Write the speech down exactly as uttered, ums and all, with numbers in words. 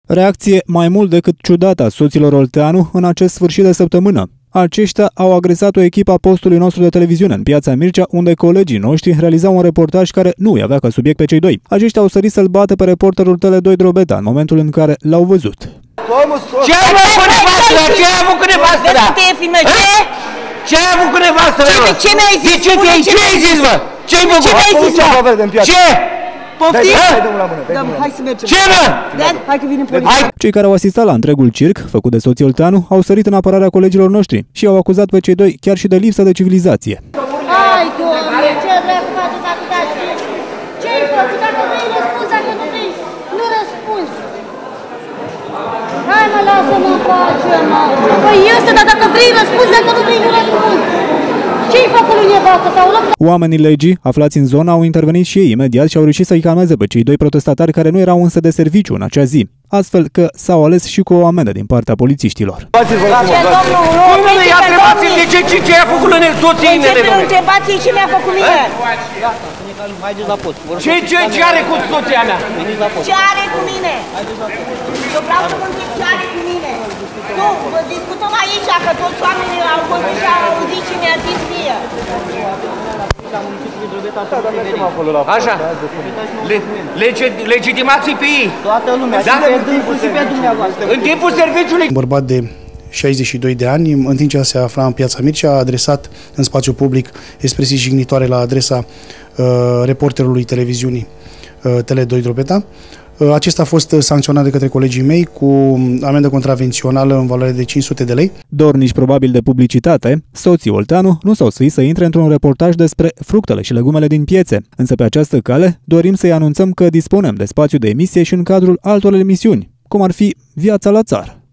Reacție mai mult decât ciudată a soților Olteanu în acest sfârșit de săptămână. Aceștia au agresat o echipă a postului nostru de televiziune în Piața Mircea, unde colegii noștri realizau un reportaj care nu îi avea ca subiect pe cei doi. Aceștia au sărit să-l bată pe reporterul Tele doi Drobeta în momentul în care l-au văzut. Ce ai avut cu nevastă? Ce ai avut cu nevastă? Ce ai avut cu nevastă? Ce mi-ai zis? Ce ai zis, mă? Ce ai făcut? Ce mi-ai zis, mă? Ce? Poftim? Hai să mergem. Ce, mă? Hai că vine poliția. Cei care au asistat la întregul circ, făcut de soții Olteanu, au sărit în apărarea colegilor noștri și au acuzat pe cei doi chiar și de lipsă de civilizație. Hai, Doamne, ce dracu faci atâta știți? Ce-ai făcut? Dacă vrei răspuns, dacă nu vrei, nu răspunzi. Hai mă, lasă-mă în pace, mă. Păi este, dar dacă vrei răspuns, dacă nu vrei, nu răspunzi. Ce-i făcut lui nevastă sau lăptă? Oamenii legii, aflați în zonă, au intervenit și ei imediat și au reușit să-i calmeze pe cei doi protestatari care nu erau însă de serviciu în acea zi, astfel că s-au ales și cu o amendă din partea polițiștilor. Ce a făcut soții mele? Întrebați-i ce mi-a făcut mie. Ce are cu soția mea? Ce are cu mine? Eu vreau să vă întreb ce are cu mine. Nu, discutăm aici, că toți oamenii au fost și au auzit ce mi-a zis mie. Așa, legitimați-i pe ei. Toată lumea, și pe dumneavoastră. În timpul serviciului. Un bărbat de șaizeci și doi de ani, în timp ce se afla în Piața Mircea, a adresat în spațiu public expresii jignitoare la adresa uh, reporterului televiziunii uh, Tele doi Drobeta. Uh, acesta a fost sancționat de către colegii mei cu amendă contravențională în valoare de cinci sute de lei. Dornici probabil de publicitate, soții Olteanu nu s-au sfăit să intre într-un reportaj despre fructele și legumele din piețe, însă pe această cale dorim să-i anunțăm că dispunem de spațiu de emisie și în cadrul altor emisiuni, cum ar fi Viața la țară.